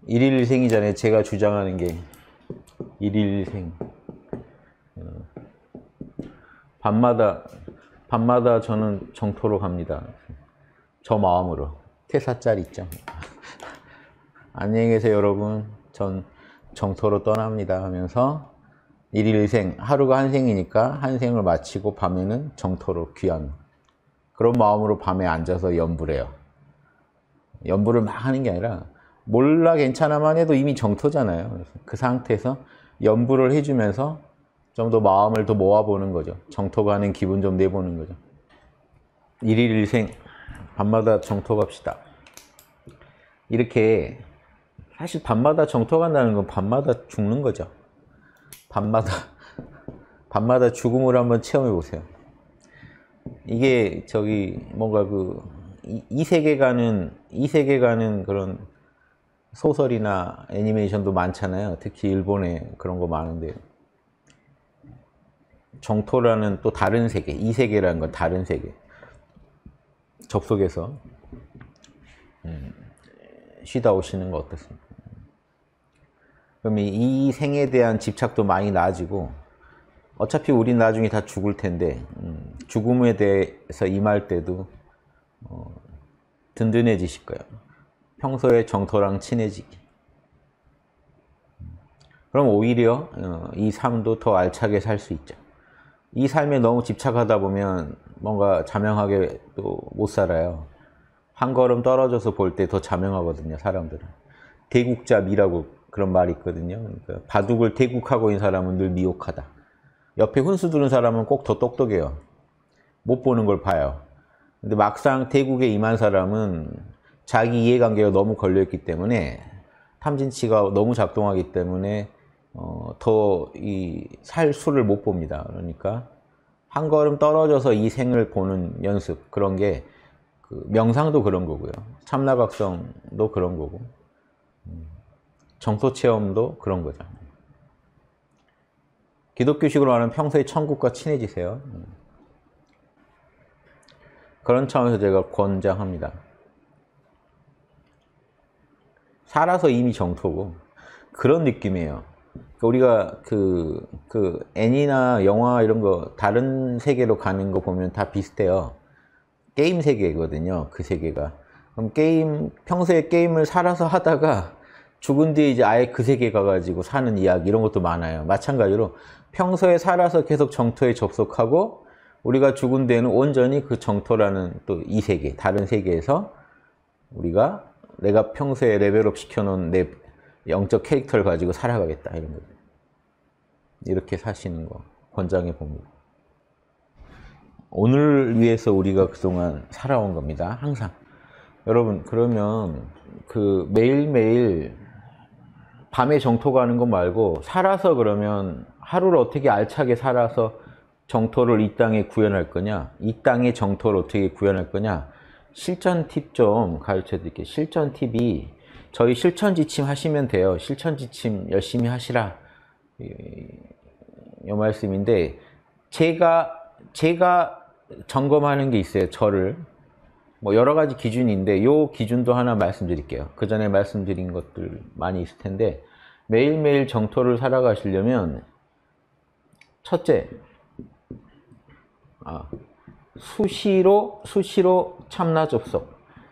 일일생이잖아요. 제가 주장하는 게 일일생. 밤마다 저는 정토로 갑니다. 저 마음으로. 퇴사짤 있죠. 안녕히 계세요, 여러분. 전 정토로 떠납니다 하면서 일일생, 하루가 한 생이니까 한 생을 마치고 밤에는 정토로 귀한 그런 마음으로 밤에 앉아서 연부를 해요. 연부를 막 하는 게 아니라 몰라 괜찮아만 해도 이미 정토잖아요. 그래서 그 상태에서 연부를 해주면서 좀 더 마음을 더 모아보는 거죠. 정토 가는 기분 좀 내보는 거죠. 일일일생, 밤마다 정토 갑시다. 이렇게 사실 밤마다 정토 간다는 건 밤마다 죽는 거죠. 밤마다 죽음을 한번 체험해 보세요. 이게 뭔가 이 세계가는 그런 소설이나 애니메이션도 많잖아요. 특히 일본에 그런 거 많은데 정토라는 또 다른 세계, 이 세계라는 건 다른 세계 접속해서 쉬다 오시는 거 어떻습니까? 그럼 이 생에 대한 집착도 많이 나아지고 어차피 우린 나중에 다 죽을 텐데 죽음에 대해서 임할 때도 든든해지실 거예요. 평소에 정토랑 친해지기. 그럼 오히려 이 삶도 더 알차게 살 수 있죠. 이 삶에 너무 집착하다 보면 뭔가 자명하게 또 못 살아요. 한 걸음 떨어져서 볼 때 더 자명하거든요, 사람들은. 대국자미라고 그런 말이 있거든요. 그러니까 바둑을 대국하고 있는 사람은 늘 미혹하다. 옆에 훈수 두는 사람은 꼭 더 똑똑해요. 못 보는 걸 봐요. 근데 막상 대국에 임한 사람은 자기 이해관계가 너무 걸려있기 때문에 탐진치가 너무 작동하기 때문에 더 살 수를 못 봅니다. 그러니까 한 걸음 떨어져서 이 생을 보는 연습, 그런 게 명상도 그런 거고요. 참나각성도 그런 거고 정토체험도 그런 거죠. 기독교식으로 말하면 평소에 천국과 친해지세요. 그런 차원에서 제가 권장합니다. 살아서 이미 정토고 그런 느낌이에요. 우리가 애니나 영화 이런 거 다른 세계로 가는 거 보면 다 비슷해요. 게임 세계거든요, 그 세계가. 그럼 평소에 게임을 살아서 하다가 죽은 뒤에 이제 아예 그 세계 가가지고 사는 이야기 이런 것도 많아요. 마찬가지로 평소에 살아서 계속 정토에 접속하고 우리가 죽은 뒤에는 온전히 그 정토라는 또 이 세계, 다른 세계에서 내가 평소에 레벨업 시켜놓은 내 영적 캐릭터를 가지고 살아가겠다, 이런 거죠. 이렇게 사시는 거 권장해 봅니다. 오늘 위해서 우리가 그동안 살아온 겁니다. 항상. 여러분, 그러면 매일매일 밤에 정토 가는 거 말고 살아서 그러면 하루를 어떻게 알차게 살아서 정토를 이 땅에 구현할 거냐? 이 땅의 정토를 어떻게 구현할 거냐? 실전 팁 좀 가르쳐 드릴게요. 실전 팁이 저희 실천 지침 하시면 돼요. 실천 지침 열심히 하시라. 이 말씀인데 제가 점검하는 게 있어요. 저를. 뭐 여러 가지 기준인데 요 기준도 하나 말씀드릴게요. 그 전에 말씀드린 것들 많이 있을 텐데 매일매일 정토를 살아가시려면 첫째, 수시로 참나 접속.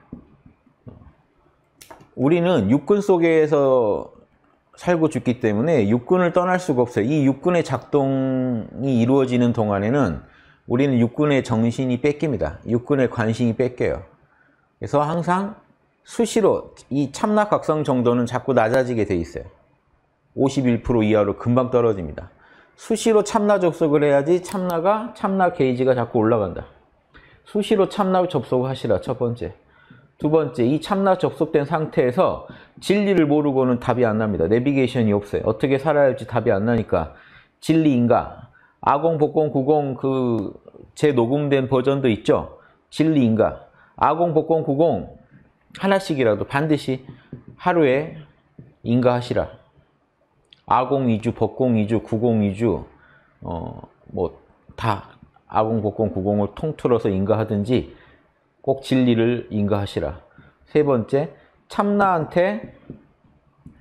우리는 육근 속에서 살고 죽기 때문에 육근을 떠날 수가 없어요. 이 육근의 작동이 이루어지는 동안에는 우리는 육근의 정신이 뺏깁니다. 육근의 관심이 뺏겨요. 그래서 항상 수시로 이 참나각성 정도는 자꾸 낮아지게 돼 있어요. 51% 이하로 금방 떨어집니다. 수시로 참나 접속을 해야지 참나 게이지가 자꾸 올라간다. 수시로 참나 접속을 하시라, 첫 번째. 두 번째, 이 참나 접속된 상태에서 진리를 모르고는 답이 안 납니다. 내비게이션이 없어요. 어떻게 살아야 할지 답이 안 나니까 진리인가? 아공, 복공, 구공 재녹음된 버전도 있죠? 진리인가? 아공, 복공, 구공 하나씩이라도 반드시 하루에 인가하시라. 아공 위주, 법공 위주, 구공 위주 다 아공, 복공, 구공을 통틀어서 인가하든지 꼭 진리를 인가하시라. 세 번째, 참나한테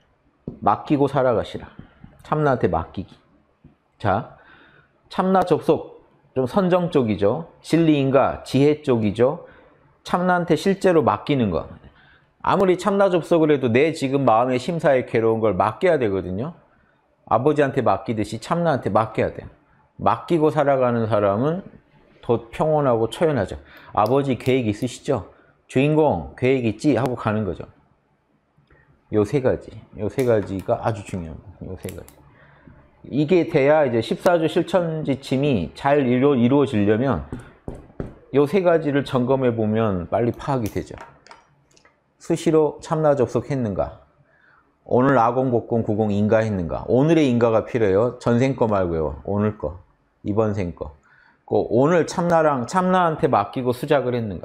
맡기고 살아가시라. 참나한테 맡기기. 자, 참나 접속 좀 선정 쪽이죠. 진리인가 지혜 쪽이죠. 참나한테 실제로 맡기는 거. 아무리 참나 접속을 해도 내 지금 마음의 심사에 괴로운 걸 맡겨야 되거든요. 아버지한테 맡기듯이 참나한테 맡겨야 돼요. 맡기고 살아가는 사람은 더 평온하고 처연하죠. 아버지 계획 있으시죠? 주인공 계획 있지? 하고 가는 거죠. 요 세 가지. 요 세 가지가 아주 중요합니다. 요 세 가지. 이게 돼야 이제 14주 실천 지침이 잘 이루어지려면 요 세 가지를 점검해 보면 빨리 파악이 되죠. 수시로 참나 접속했는가? 오늘 아공, 복공, 구공 인가했는가? 오늘의 인가가 필요해요. 전생 거 말고요. 오늘 거, 이번 생 거. 오늘 참나한테 맡기고 수작을 했는가?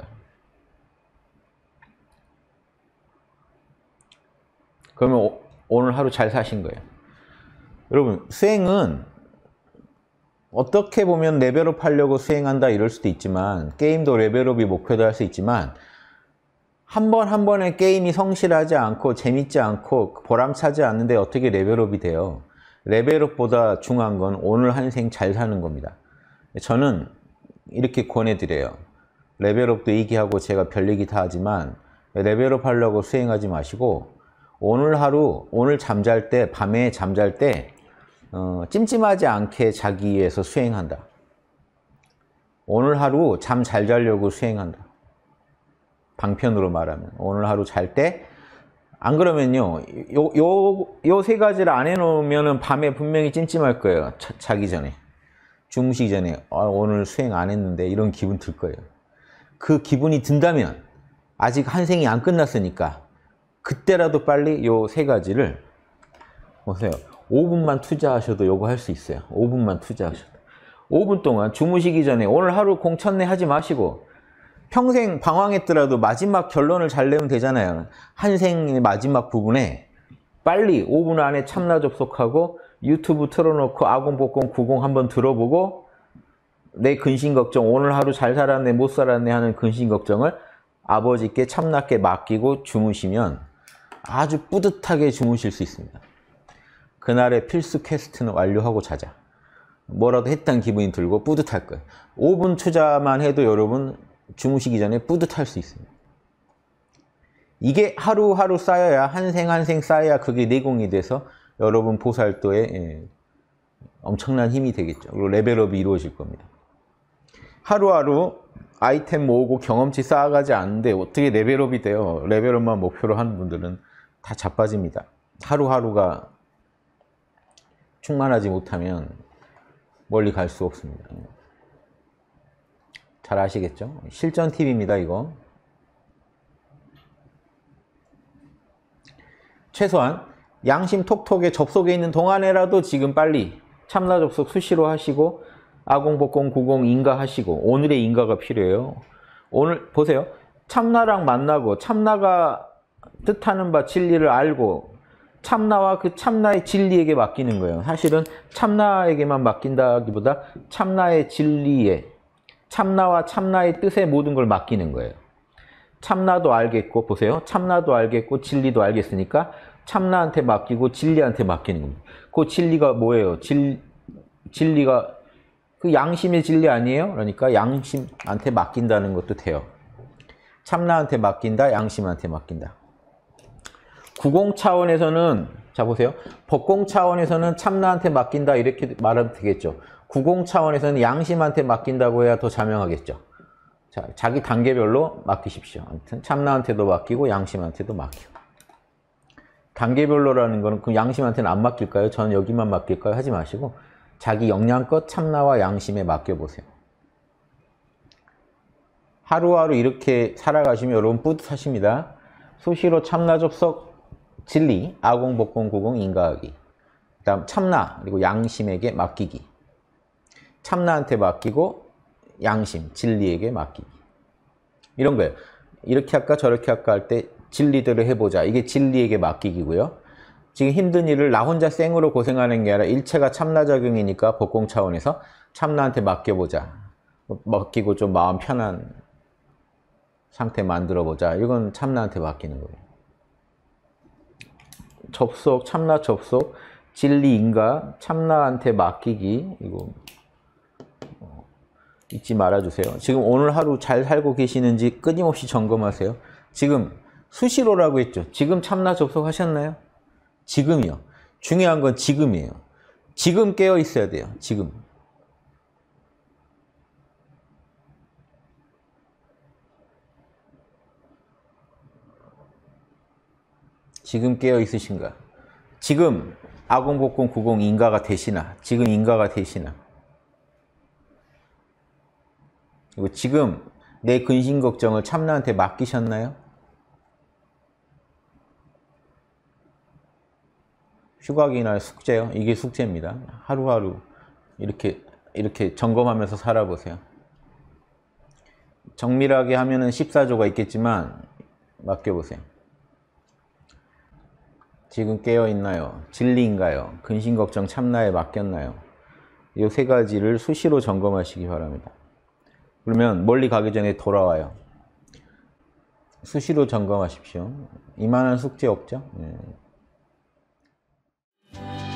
그러면 오늘 하루 잘 사신 거예요. 여러분, 수행은 어떻게 보면 레벨업 하려고 수행한다 이럴 수도 있지만, 게임도 레벨업이 목표도 할 수 있지만, 한 번 한 번의 게임이 성실하지 않고 재밌지 않고 보람차지 않는데 어떻게 레벨업이 돼요? 레벨업보다 중요한 건 오늘 한 생 잘 사는 겁니다. 저는 이렇게 권해드려요. 레벨업도 얘기하고 제가 별 얘기 다 하지만 레벨업 하려고 수행하지 마시고 오늘 하루, 오늘 잠잘 때, 밤에 잠잘 때 찜찜하지 않게 자기 위해서 수행한다. 오늘 하루 잠 잘 자려고 수행한다. 방편으로 말하면 오늘 하루 잘 때 안 그러면요 요 세 가지를 안 해놓으면 밤에 분명히 찜찜할 거예요. 자기 전에 주무시기 전에 오늘 수행 안 했는데 이런 기분 들 거예요. 그 기분이 든다면 아직 한 생이 안 끝났으니까 그때라도 빨리 요 세 가지를 보세요. 5분만 투자하셔도 요거 할 수 있어요. 5분만 투자하셔도 5분 동안 주무시기 전에 오늘 하루 공천내 하지 마시고 평생 방황했더라도 마지막 결론을 잘 내면 되잖아요. 한 생의 마지막 부분에 빨리 5분 안에 참나 접속하고 유튜브 틀어놓고 아공, 복공, 구공 한번 들어보고 내 근심 걱정, 오늘 하루 잘 살았네, 못 살았네 하는 근심 걱정을 아버지께 참나께 맡기고 주무시면 아주 뿌듯하게 주무실 수 있습니다. 그날의 필수 퀘스트는 완료하고 자자. 뭐라도 했다는 기분이 들고 뿌듯할 거예요. 5분 투자만 해도 여러분 주무시기 전에 뿌듯할 수 있습니다. 이게 하루하루 쌓여야 한 생 한 생 쌓여야 그게 내공이 돼서 여러분 보살도에 엄청난 힘이 되겠죠. 그리고 레벨업이 이루어질 겁니다. 하루하루 아이템 모으고 경험치 쌓아가지 않는데 어떻게 레벨업이 돼요? 레벨업만 목표로 하는 분들은 다 자빠집니다. 하루하루가 충만하지 못하면 멀리 갈 수 없습니다. 잘 아시겠죠? 실전 팁입니다, 이거. 최소한 양심 톡톡에 접속해 있는 동안에라도 지금 빨리 참나 접속 수시로 하시고 아공, 복공, 구공 인가하시고 오늘의 인가가 필요해요. 오늘 보세요. 참나랑 만나고 참나가 뜻하는 바 진리를 알고 참나와 그 참나의 진리에게 맡기는 거예요. 사실은 참나에게만 맡긴다기보다 참나의 진리에 참나와 참나의 뜻에 모든 걸 맡기는 거예요. 참나도 알겠고 보세요. 참나도 알겠고 진리도 알겠으니까 참나한테 맡기고 진리한테 맡기는 겁니다. 그 진리가 뭐예요? 진리가 그 양심의 진리 아니에요? 그러니까 양심한테 맡긴다는 것도 돼요. 참나한테 맡긴다, 양심한테 맡긴다. 구공 차원에서는 자 보세요. 법공 차원에서는 참나한테 맡긴다 이렇게 말하면 되겠죠. 구공 차원에서는 양심한테 맡긴다고 해야 더 자명하겠죠. 자, 자기 단계별로 맡기십시오. 아무튼 참나한테도 맡기고 양심한테도 맡기고. 단계별로라는 거는 그 양심한테는 안 맡길까요? 저는 여기만 맡길까요? 하지 마시고 자기 역량껏 참나와 양심에 맡겨보세요. 하루하루 이렇게 살아가시면 여러분 뿌듯하십니다. 수시로 참나 접속, 진리, 아공, 복공, 구공, 인가하기. 그 다음 참나, 그리고 양심에게 맡기기. 참나한테 맡기고 양심, 진리에게 맡기기. 이런 거예요. 이렇게 할까 저렇게 할까 할 때 진리대로 해보자. 이게 진리에게 맡기기고요. 지금 힘든 일을 나 혼자 생으로 고생하는 게 아니라 일체가 참나작용이니까 법공 차원에서 참나한테 맡겨보자. 맡기고 좀 마음 편한 상태 만들어보자. 이건 참나한테 맡기는 거예요. 접속, 참나 접속, 진리 인가, 참나한테 맡기기. 이거 잊지 말아주세요. 지금 오늘 하루 잘 살고 계시는지 끊임없이 점검하세요. 지금 수시로라고 했죠. 지금 참나 접속하셨나요? 지금이요. 중요한 건 지금이에요. 지금 깨어 있어야 돼요. 지금. 지금 깨어 있으신가? 지금 아공복공 구공 인가가 되시나? 지금 인가가 되시나? 그리고 지금 내 근심 걱정을 참나한테 맡기셨나요? 휴각이나 숙제요? 이게 숙제입니다. 하루하루 이렇게 점검하면서 살아보세요. 정밀하게 하면은 14조가 있겠지만 맡겨보세요. 지금 깨어있나요? 진리인가요? 근심 걱정 참나에 맡겼나요? 이 세 가지를 수시로 점검하시기 바랍니다. 그러면 멀리 가기 전에 돌아와요. 수시로 점검하십시오. 이만한 숙제 없죠? 네.